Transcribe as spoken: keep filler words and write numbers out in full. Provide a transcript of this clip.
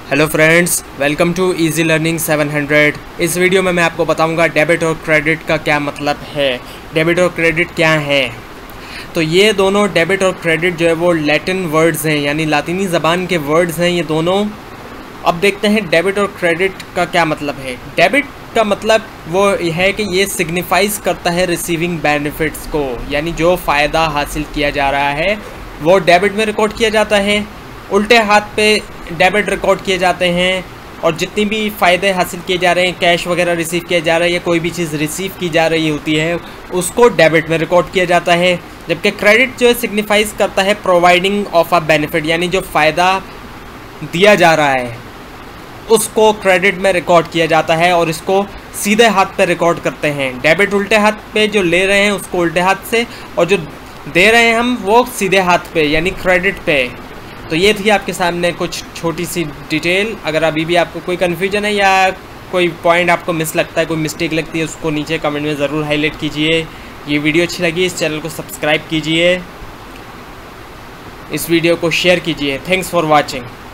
Hello friends, welcome to easy learning seven hundred. इस video में मैं आपको बताऊंगा डेबिट और क्रेडिट का क्या मतलब है, डेबिट और क्रेडिट क्या है। तो ये दोनों डेबिट और क्रेडिट जो है वो लैटिन वर्ड्स हैं, यानी लातीनी ज़बान के वर्ड्स हैं ये दोनों। अब देखते हैं डेबिट और क्रेडिट का क्या मतलब है। डेबिट का मतलब वो है कि ये सिग्निफाइज करता है रिसीविंग बेनिफिट्स को, यानी जो फ़ायदा हासिल किया जा रहा है वो डेबिट में रिकॉर्ड किया जाता है, उल्टे हाथ पे डेबिट रिकॉर्ड किए जाते हैं। और जितनी भी फ़ायदे हासिल किए जा रहे हैं, कैश वगैरह रिसीव किया जा रहा है या कोई भी चीज़ रिसीव की जा रही होती है, उसको डेबिट में रिकॉर्ड किया जाता है। जबकि क्रेडिट जो है सिग्निफाइज करता है प्रोवाइडिंग ऑफ अ बेनिफिट, यानी जो फ़ायदा दिया जा रहा है उसको क्रेडिट में रिकॉर्ड किया जाता है और इसको सीधे हाथ पे रिकॉर्ड करते हैं। डेबिट उल्टे हाथ पे जो ले रहे हैं उसको उल्टे हाथ से, और जो दे रहे हैं हम वो सीधे हाथ पे यानी क्रेडिट पे। तो ये थी आपके सामने कुछ छोटी सी डिटेल। अगर अभी भी आपको कोई कन्फ्यूजन है या कोई पॉइंट आपको मिस लगता है, कोई मिस्टेक लगती है, उसको नीचे कमेंट में ज़रूर हाईलाइट कीजिए। ये वीडियो अच्छी लगी इस चैनल को सब्सक्राइब कीजिए, इस वीडियो को शेयर कीजिए। Thanks for watching.